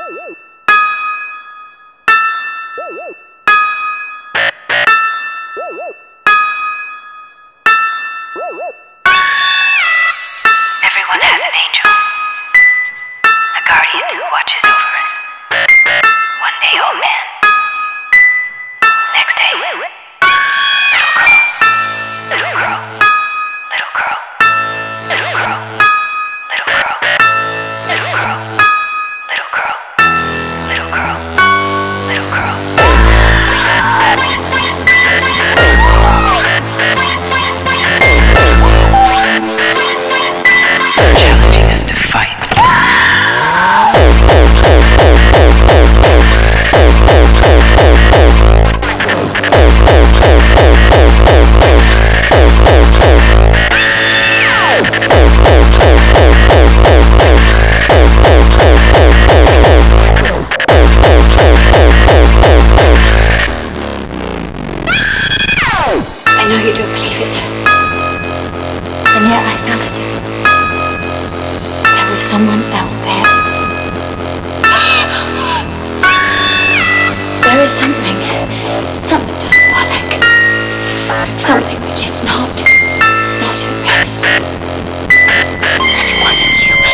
Everyone has an angel, a guardian who watches over us. One day, old man. Next day, little girl. Little girl. Little girl. Little girl. Little girl. Little girl. Little girl. Little girl. Little girl. Challenging us to fight. I know you don't believe it, and yet I felt as if there was someone else there. There is something diabolic, something which is not erased, and it wasn't human.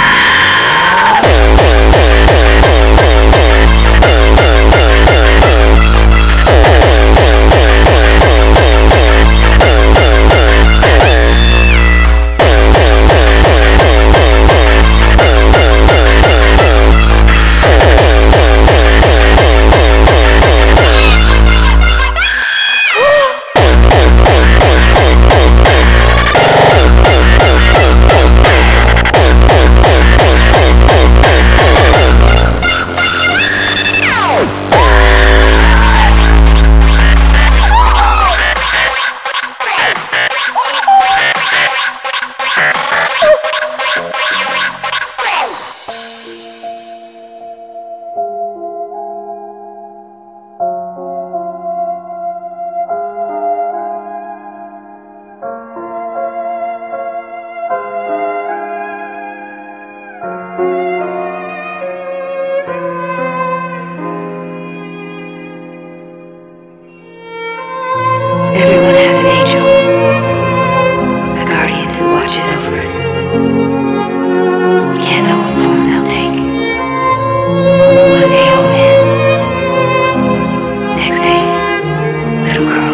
Everyone has an angel, a guardian who watches over us. We can't know what form they'll take. One day, old man. Next day, little girl.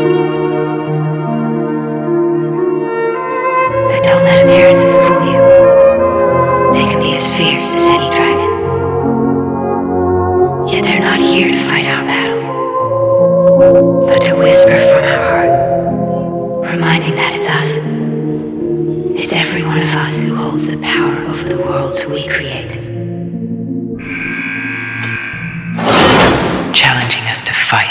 But don't let appearances fool you. They can be as fierce as any dragon. Yet they're not here to fight our battles, but to whisper from our heart, reminding that it's us. It's every one of us who holds the power over the worlds we create. Challenging us to fight.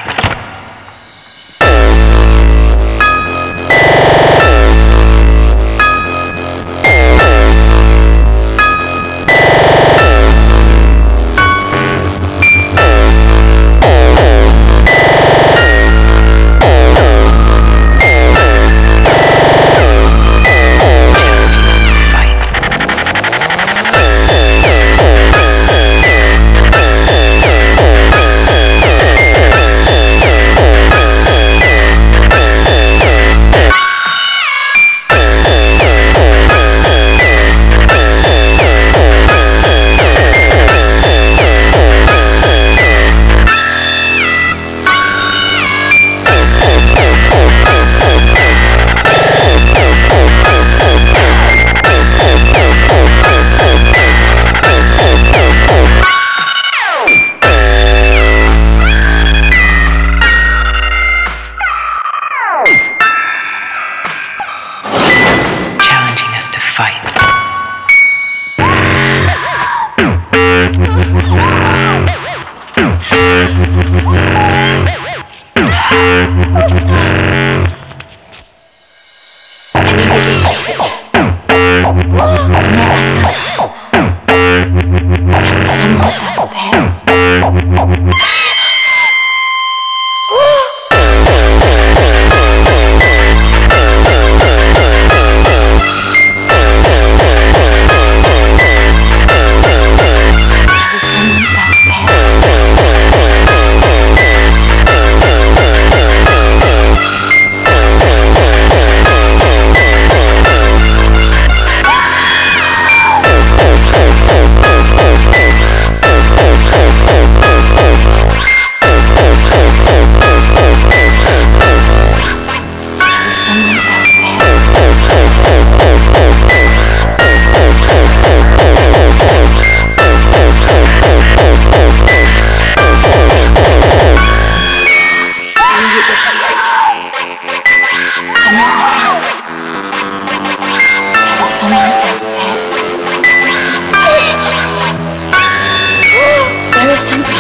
was something